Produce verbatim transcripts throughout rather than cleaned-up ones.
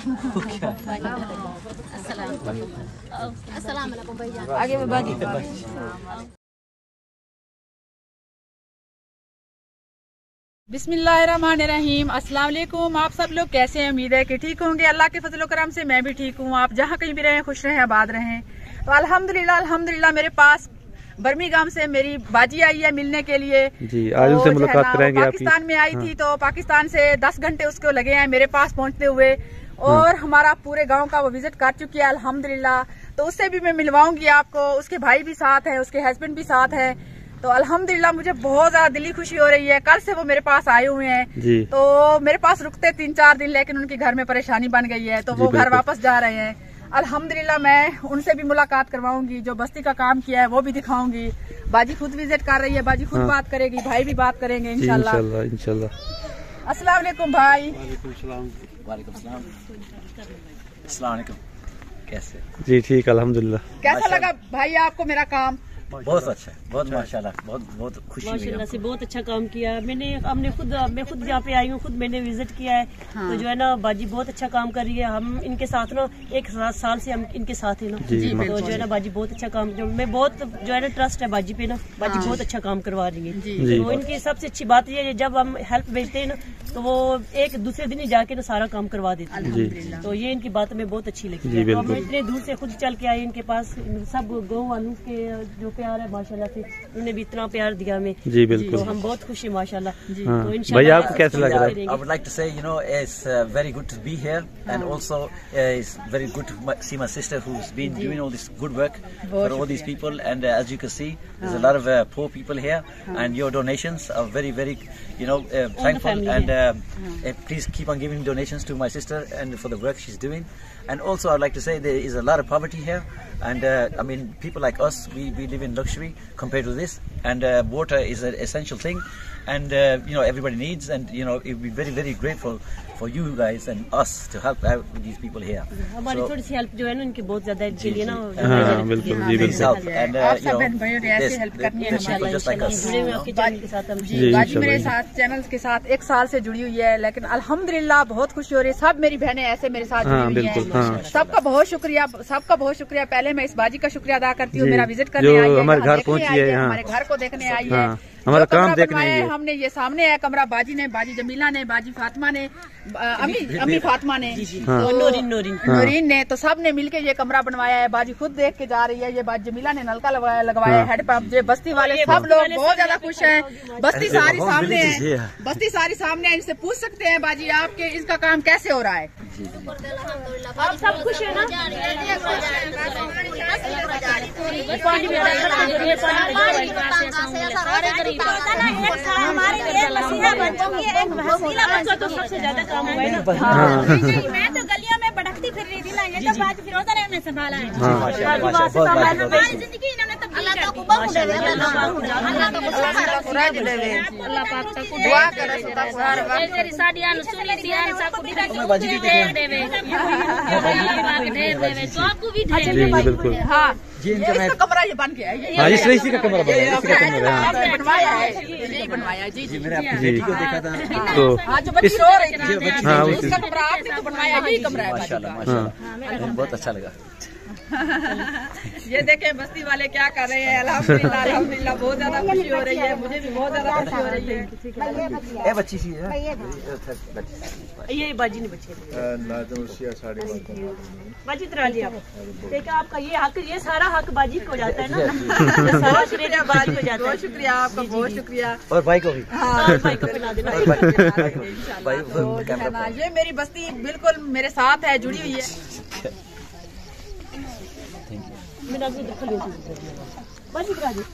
अस्सलाम वालेकुम भैया। आगे में बागी। बिस्मिल्लाहिर्रहमानिर्रहीम। अस्सलाम वालेकुम। आप सब लोग कैसे हैं? उम्मीद है कि ठीक होंगे। अल्लाह के फजल करम से मैं भी ठीक हूँ। आप जहाँ कहीं भी रहें खुश रहें, आबाद रहें। तो अल्हम्दुलिल्लाह अल्हम्दुलिल्लाह मेरे पास बर्मिंघम से मेरी बाजी आई है मिलने के लिए जी। आज उनसे मुलाकात करेंगे। पाकिस्तान में आई हाँ। थी तो पाकिस्तान से दस घंटे उसको लगे हैं मेरे पास पहुंचते हुए और हाँ। हमारा पूरे गांव का वो विजिट कर चुकी है अल्हम्दुलिल्लाह। तो उससे भी मैं मिलवाऊंगी आपको। उसके भाई भी साथ है, उसके हस्बैंड भी साथ है। तो अल्हम्दुलिल्लाह मुझे बहुत ज्यादा दिली खुशी हो रही है। कल से वो मेरे पास आए हुए हैं जी। तो मेरे पास रुकते तीन चार दिन, लेकिन उनके घर में परेशानी बन गई है तो वो घर वापस जा रहे हैं। अल्हम्दुलिल्लाह मैं उनसे भी मुलाकात करवाऊंगी, जो बस्ती का काम किया है वो भी दिखाऊंगी। बाजी खुद विजिट कर रही है, बाजी खुद हाँ। बात करेगी, भाई भी बात करेंगे इंशाल्लाह इंशाल्लाह। अस्सलाम वालेकुम भाई। वालेकुम सलाम। वालेकुम सलाम। अस्सलाम वालेकुम। कैसे? जी ठीक अल्हम्दुलिल्लाह। कैसा लगा भाई आपको मेरा काम? बहुत अच्छा, बहुत माशाल्लाह, बहुत बहुत खुशी हुई। माशाल्लाह से बहुत अच्छा काम किया। मैंने हमने खुद मैं खुद यहाँ पे आई हूँ, खुद मैंने विजिट किया है हाँ। तो जो है ना बाजी बहुत अच्छा काम कर रही है। हम इनके साथ ना एक साल से हम इनके साथ है ना जी, तो जो है ना बाजी बहुत अच्छा काम, जो मैं बहुत जो है ना ट्रस्ट है बाजी पे ना, बाजी बहुत अच्छा काम करवा रही है। तो इनकी सबसे अच्छी बात यह है जब हम हेल्प भेजते हैं ना तो वो एक दूसरे दिन ही जाके ना सारा काम करवा देते हैं। तो ये इनकी बात हमें बहुत अच्छी लगी है। तो हम इतने दूर से खुद चल के आए इनके पास, सब गाँव वालों के जो प्यार है माशाल्लाह से, उन्होंने भी इतना प्यार दिया हमें जी बिल्कुल। तो हम बहुत खुश हैं माशाल्लाह जी। हाँ। तो इंशाल्लाह आपको कैसा लग रहा है? I would like to say, you know, it's uh, very good to be here and also uh, it's very good to see my sister who's been doing all this good work for all these people. And uh, as you can see, there's a lot of uh, poor people here and your donations are very very, you know, uh, thankful and uh, uh, please keep on giving donations to my sister and for the work she's doing. And also I'd like to say there is a lot of poverty here and uh, I mean people like us, we, we live in luxury compared to this, and uh, water is an essential thing and uh, you know everybody needs, and you know it would be very very grateful for you guys and us to help out with these people here. हमारी थोड़ी सी help जो है ना उनकी बहुत ज्यादा इनके लिए ना बिल्कुल जी बिल्कुल। एंड यू नो ऐसे हेल्प करनी है इंशाल्लाह। जुड़े हुए आपके चैनल के साथ हम जी। बाजी मेरे साथ चैनल के साथ एक साल से जुड़ी हुई है, लेकिन अल्हम्दुलिल्लाह बहुत खुशी हो रही है। सब मेरी बहनें ऐसे मेरे साथ जुड़ी हुई हैं। सबका बहुत शुक्रिया, सबका बहुत शुक्रिया। पहले मैं इस बाजी का शुक्रिया अदा करती हूँ, मेरा विजिट करने आई है, हमारे घर पहुँची है, हमारे घर को देखने आई है, हमारा काम देखने आई है। हमने ये सामने है कमरा बाजी ने, बाजी जमीला ने, बाजी फातिमा ने, अम्मी अम्मी फातिमा ने, नोरीन नोरीन नोरीन ने, तो सब ने मिलके ये कमरा बनवाया है। बाजी खुद देख के जा रही है। ये बाजी जमीला ने नलका लगवाया लगवाया हेड पंप। ये बस्ती वाले सब लोग बहुत ज्यादा खुश हैं। बस्ती सारी सामने है, बस्ती सारी सामने है। इनसे पूछ सकते हैं बाजी आपके इसका काम कैसे हो रहा है? आप सब खुश है ना? हमारे लिए मसीहा बन चुकी है, एक वसीला बन चुकी है। तो सबसे ज्यादा काम हुआ है ना। मैं तो गलियों में भटकती फिर रही थी ना, ये तो बात फिरोजा ने हमें संभाला है। हमारी जिंदगी इन्होंने तब्दील कर दी। अल्लाह पाक तक दुआ करे तेरी साडियां सुनी दियान सब भी ढेर देवे, पाक ढेर देवे, तो आपको भी ढेर देवे। बिल्कुल हां जी। इनका कमरा ये बन गया है। हां इस इसी का कमरा बना है, इसी का कमरा है। आपने बनवाया है, यही बनवाया जी जी। मैंने अपनी बेटी को देखा था तो हां जो बच्ची रो रही थी हां उसका कमरा आपने तो बनवाया, यही कमरा है माशाल्लाह माशाल्लाह। बहुत अच्छा लगा। ये देखें बस्ती वाले क्या कर रहे हैं। अल्हम्दुलिल्लाह अल्हम्दुलिल्लाह बहुत ज्यादा खुशी हो रही है, मुझे भी बहुत ज्यादा खुशी हो रही है। ए बच्ची सी है ये बाजी ने बच्ची बाजी तरह लिया। देखा आपका ये हक, ये सारा हक बाजी को जाता है ना। सारा श्रेय बाजी को जाता है। बहुत शुक्रिया आपका, बहुत शुक्रिया। और भाई को भी हाँ भाई को पिला देना। ये मेरी बस्ती बिल्कुल मेरे साथ है, जुड़ी हुई है। मेरा भी दखल हो बाजी करा दे।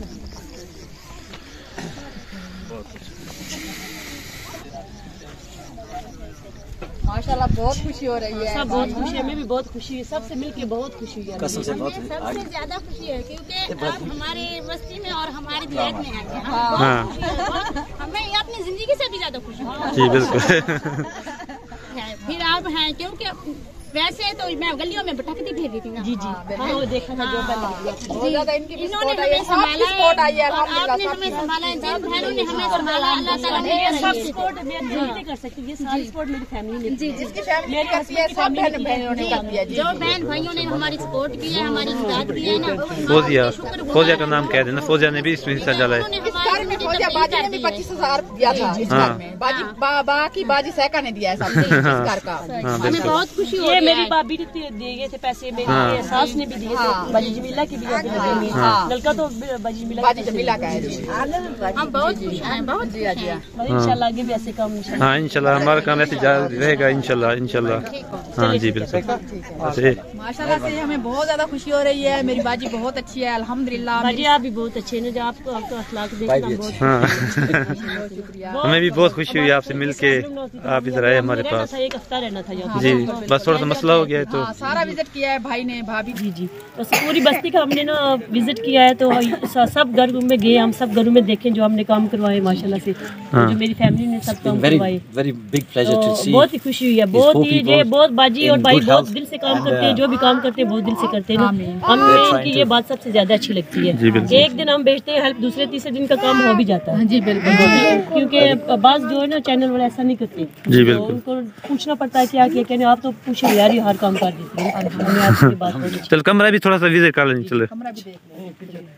माशाल्लाह बहुत खुशी हो रही है। सब बहुत खुशी है, मैं भी बहुत खुशी है, सबसे मिलके बहुत खुशी है। कसम से बहुत सबसे ज्यादा खुशी है क्योंकि आप हमारे बस्ती में और हमारे देश में हैं। हाँ। हमें अपनी जिंदगी से भी ज्यादा खुशी है। जी बिल्कुल। फिर आप हैं क्योंकि वैसे तो मैं गलियों में भटकती फिर रही थी ना। जी जी हाँ वो देखा था जो बहुत ज्यादा इनकी भी इन्होंने सपोर्ट आई है, हमें सबकी संभाला सपोर्ट आई है है और अल्हम्दुलिल्लाह, आपने सबकी हमें संभाला है, जिन बहनों ने हमें संभाला अल्लाह ताला ने ये सब हमें सपोर्ट मैं नहीं कर सकती, ये सारी सपोर्ट मेरी फैमिली ने जी जिसकी फैमिली मेरे करती है सब बहन बहनों ने करती है। जो बहन भाइयों ने हमारी सपोर्ट की है, हमारी मदद की है ना, फौजिया, फौजिया का नाम कह देना, फौजिया ने भी इसमें हिस्सा डाला है। इस घर में फौजिया बाजी ने भी पच्चीस हजार दिया था इस घर में, बाजी बा, बाकी बाजी सैका ने दिया है सब इस घर का। हमें बहुत खुशी हो ये रही मेरी है। भाभी ने दिए गए थे पैसे, मेरी सास ने भी दिए थे, बाजी जमीला की भी अभी लगे हैं, नलका तो बाजी जमीला बाजी जमीला का है जी। हम बहुत खुश हैं, बहुत खुश हैं। इंशाल्लाह आगे भी ऐसे काम इंशाल्लाह। हाँ इंशाल्लाह हमारा काम ऐसे जारी रहेगा इंशाल्लाह इंशाल्लाह। हाँ जी बिल्कुल। माशाल्लाह से हमें बहुत ज्यादा खुशी हो रही है, मेरी बाजी बहुत अच्छी है अल्हम्दुलिल्लाह। बाजी आप भी बहुत अच्छे हैं, जो आपको आपका अखलाक देखना बहुत हाँ बहुत शुक्रिया। हमें भी बहुत खुशी हुई आपसे मिलके, आप इधर आए हमारे रहना पास। था, एक हफ्ता रहना था यहाँ जी बस थोड़ा सा मसला हो गया है तो हाँ, सारा विजिट किया है भाई ने भाभी। जी जी बस पूरी बस्ती का हमने ना विजिट किया है, तो सब घर में गए, हम सब घरों में देखें जो हमने काम करवाए माशाल्लाह से, तो जो मेरी फैमिली ने सब काम Very, करवाए, very big pleasure तो to see. बहुत ही खुशी हुई है। बहुत four ही ये people बहुत बाजी और in भाई good बहुत health दिल से काम and, करते हैं, uh, जो भी काम करते हैं बहुत दिल से करते हैं ना, हमें trying इनकी to- ये बात सबसे ज्यादा अच्छी लगती जी, है। बिल्कुल। एक दिन हम बेचते हैं हेल्प, दूसरे तीसरे दिन का काम हो भी जाता है। जी बिल्कुल क्योंकि बाज जो है ना चैनल वाले ऐसा नहीं करते, जी, तो बिल्कुल। उनको पूछना पड़ता है क्या किया क्या नहीं, आप तो पूछे यार ये हर काम कर देते हैं। हमने आपकी बात बोली। चल कमरा भी थोड़ा सा विजिट कर लेंगे चलो। कमरा भी देख लें।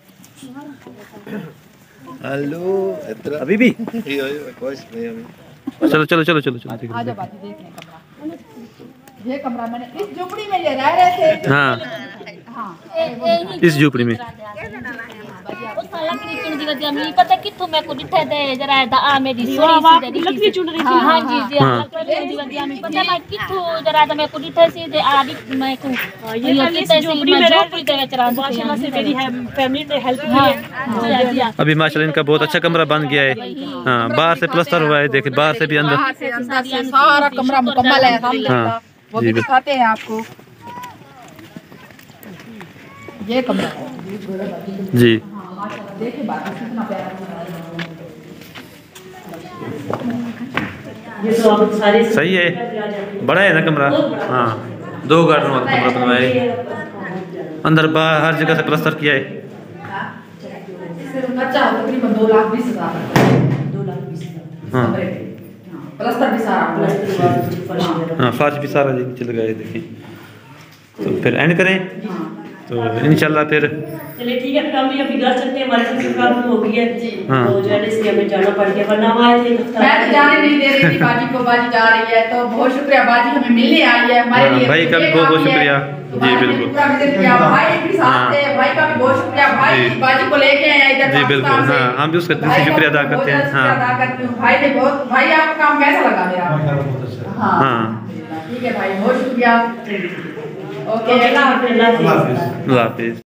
Hallo, Edra. अभी भी Ja, ja, koos, nee, ja. चलो चलो चलो चलो चलो ठीक आ है। जाओ बाजी देख लें कमरा। ये कमरा मैंने इस झोपड़ी में ले रह रहे थे। हाँ हाँ इस झोपड़ी में ਉਹ ਸਾਲਾ ਕ੍ਰਿਕਟ ਦੀ ਗੱਲ ਮੈਂ ਪਤਾ ਕਿੱਥੋਂ ਮੈਂ ਕੋ ਦਿੱਤਾ ਦੇ ਜਰਾ ਦਾ ਆ ਮੇਰੀ वो ਸੋਹਣੀ अब ਸੀ आप लकड़ी चुन रही थी। ਹਾਂ ਜੀ ਜੀ हाँ। ਕ੍ਰਿਕਟ ਦੀ ਗੱਲ ਮੈਂ ਪਤਾ ਮੈਂ ਕਿੱਥੋਂ ਜਰਾ ਦਾ ਮੈਂ ਕੋ ਦਿੱਤਾ ਸੀ ਤੇ ਆ ਵੀ ਮੈਂ ਕੋ ये पहले इस झोपड़ी में झोपड़ी ਦੇ ਵਿੱਚ ਰਹਿੰਦੀ माशाल्लाह से मेरी फैमिली ने हेल्प की है। है अभी माशाल्लाह इनका बहुत अच्छा कमरा बन गया है। हाँ बाहर से प्लस्तर हुआ है, देखिए बाहर से भी अंदर। बाहर से अंदर से सारा कमरा मुकम्मल है अल्हम्दुलिल्लाह। हाँ, वो जी, भी बिल्कुल। दिखाते हैं आपको। ये कमरा है। जी देखिए बाकी कितना प्यारा ये तो आप सारे सही है, बड़ा है ना कमरा। हाँ दो गार्डन वाला कमरा बनवाया है, अंदर बाहर हर जगह से प्लस्तर किया है। खर्चा तकरीबन दो लाख बीस हजार दो लाख बीस हजार हाँ प्लस्तर भी सारा। हाँ फर्श भी सारा नीचे लगाया है, देखिए। तो फिर एंड करें तो इंशाल्लाह फिर चलिए ठीक है, फिर हम भी अभी घर चलते हैं, हमारे साथ प्रॉब्लम हो गई है। हाँ। तो जो है ना इसलिए हमें जाना पड़ गया, वरना हम आए थे एक हफ्ता। मैं तो जाने नहीं दे रही थी बाजी को, बाजी जा रही है तो बहुत शुक्रिया बाजी हमें मिलने आई है हमारे हाँ, लिए। भाई का भी ये बहुत बहुत काफी है। शुक्रिया। तो जी, बाजी ने बिल्कुल। पूरा विजिट किया, भाई भी साथ हाँ। थे, भाई का भी बहुत शुक्रिया। भाई जी। बाजी को लेके आए इधर जी, बिल्कुल। पाकिस्तान से। हाँ, हम भी उसका दिल से भाई का शुक्रिया अदा बहुत करते हैं। शुक्रिया हाँ। अदा करती हूँ। भाई ने बहुत, भाई आपका काम कैसा लगा मेरा? हाँ हाँ ठीक है भाई, बहुत शुक्रिया। ओके अल्लाह हाफिज़। अल्लाह हाफिज़।